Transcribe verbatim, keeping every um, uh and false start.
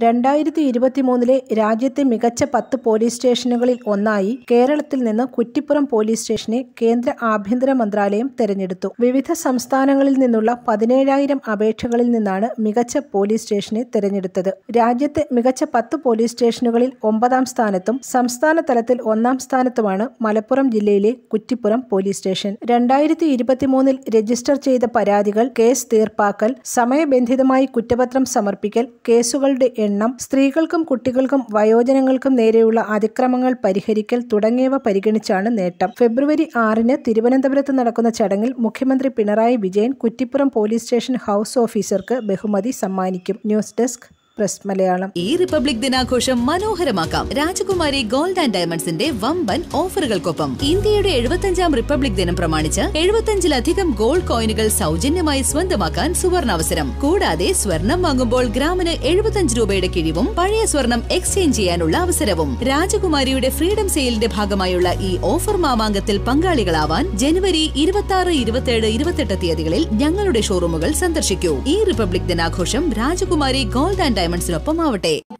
രണ്ടായിരത്തി ഇരുപത്തിമൂന്നിലെ രാജ്യത്തെ മികച്ച പത്ത് പോലീസ് സ്റ്റേഷനുകളിൽ ഒന്നായി കേരളത്തിൽ നിന്ന് കുറ്റിപ്പുറം പോലീസ് സ്റ്റേഷനെ കേന്ദ്ര ആഭ്യന്തര മന്ത്രാലയം തെരഞ്ഞെടുത്തു. വിവിധ സംസ്ഥാനങ്ങളിൽ നിന്നുള്ള പതിനേഴായിരം അപേക്ഷകളിൽ നിന്നാണ് മികച്ച പോലീസ് സ്റ്റേഷനെ തെരഞ്ഞെടുത്തത്. രാജ്യത്തെ മികച്ച പത്ത് പോലീസ് സ്റ്റേഷനുകളിൽ ഒമ്പതാം സ്ഥാനത്തും സംസ്ഥാന തലത്തിൽ ഒന്നാം സ്ഥാനത്തുമാണ് മലപ്പുറം ജില്ലയിലെ കുറ്റിപ്പുറം പോലീസ് സ്റ്റേഷൻ. രണ്ടായിരത്തി ഇരുപത്തിമൂന്നിൽ രജിസ്റ്റർ ചെയ്ത പരാതികൾ, കേസ് തീർപ്പാക്കൽ, സമയബന്ധിതമായി കുറ്റപത്രം സമർപ്പിക്കൽ, കേസുകളുടെ എണ്ണം, സ്ത്രീകൾക്കും കുട്ടികൾക്കും വയോജനങ്ങൾക്കും നേരെയുള്ള അതിക്രമങ്ങൾ പരിഹരിക്കൽ തുടങ്ങിയവ പരിഗണിച്ചാണ് നേട്ടം. ഫെബ്രുവരി ആറിന് തിരുവനന്തപുരത്ത് നടക്കുന്ന ചടങ്ങിൽ മുഖ്യമന്ത്രി Pinarayi Vijayan Kuttippuram police station house ഓഫീസർക്ക് ബഹുമതി സമ്മാനിക്കും. News desk press Malayalam. ഈ റിപ്പബ്ലിക് ദിനാഘോഷം മനോഹരമാക്കാം രാജകുമാരി ഗോൾഡ് ആൻഡ് ഡയമണ്ട്സിന്റെ വമ്പൻ ഓഫറുകൾക്കൊപ്പം. ഇന്ത്യയുടെ എഴുപത്തഞ്ചാം റിപ്പബ്ലിക് ദിനം പ്രമാണിച്ച് എഴുപത്തഞ്ചിലധികം ഗോൾഡ് കോയിനുകൾ സൗജന്യമായി സ്വന്തമാക്കാൻ സുവർണാവസരം. കൂടാതെ സ്വർണം വാങ്ങുമ്പോൾ ഗ്രാമിന് എഴുപത്തഞ്ച് രൂപയുടെ കിഴിവും പഴയ സ്വർണം എക്സ്ചേഞ്ച് ചെയ്യാനുള്ള അവസരവും. രാജകുമാരിയുടെ ഫ്രീഡം സെയിലിന്റെ ഭാഗമായുള്ള ഈ ഓഫർ മാമാങ്കത്തിൽ പങ്കാളികളാവാൻ ജനുവരി ഇരുപത്തി ആറ് ഇരുപത്തിയേഴ് ഇരുപത്തെട്ട് തീയതികളിൽ ഞങ്ങളുടെ ഷോറൂമുകൾ സന്ദർശിക്കൂ. ഈ റിപ്പബ്ലിക് ദിനാഘോഷം രാജകുമാരി ഗോൾഡ് ആൻഡ് ഡയമണ്ട്സിനൊപ്പം ആവട്ടെ.